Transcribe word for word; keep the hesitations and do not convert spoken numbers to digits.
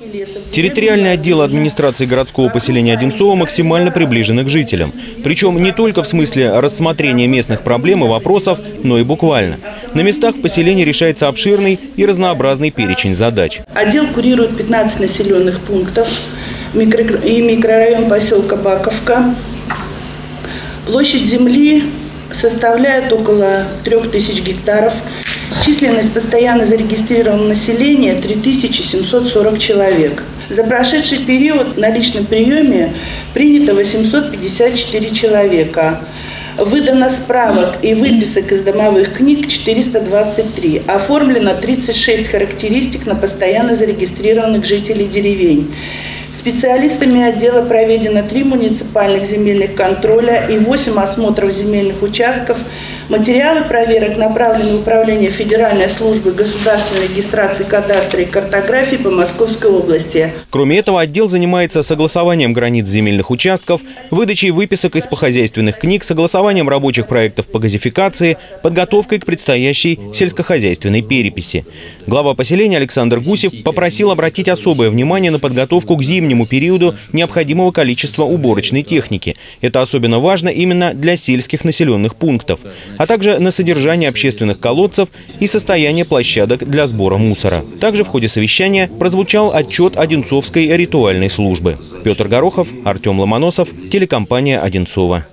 Территориальный отдел администрации городского поселения Одинцово максимально приближен к жителям. Причем не только в смысле рассмотрения местных проблем и вопросов, но и буквально. На местах в поселении решается обширный и разнообразный перечень задач. Отдел курирует пятнадцать населенных пунктов и микрорайон поселка Баковка. Площадь земли составляет около трёх тысяч гектаров. Численность постоянно зарегистрированного населения три тысячи семьсот сорок человек. За прошедший период на личном приеме принято восемьсот пятьдесят четыре человека. Выдано справок и выписок из домовых книг четыреста двадцать три. Оформлено тридцать шесть характеристик на постоянно зарегистрированных жителей деревень. Специалистами отдела проведено три муниципальных земельных контроля и восемь осмотров земельных участков. Материалы проверок направлены в Управление Федеральной службы государственной регистрации кадастра и картографии по Московской области. Кроме этого, отдел занимается согласованием границ земельных участков, выдачей выписок из хозяйственных книг, согласованием рабочих проектов по газификации, подготовкой к предстоящей сельскохозяйственной переписи. Глава поселения Александр Гусев попросил обратить особое внимание на подготовку к зимнему периоду необходимого количества уборочной техники. Это особенно важно именно для сельских населенных пунктов, а также на содержание общественных колодцев и состояние площадок для сбора мусора. Также в ходе совещания прозвучал отчет Одинцовской ритуальной службы. Петр Горохов, Артем Ломоносов, телекомпания «Одинцово».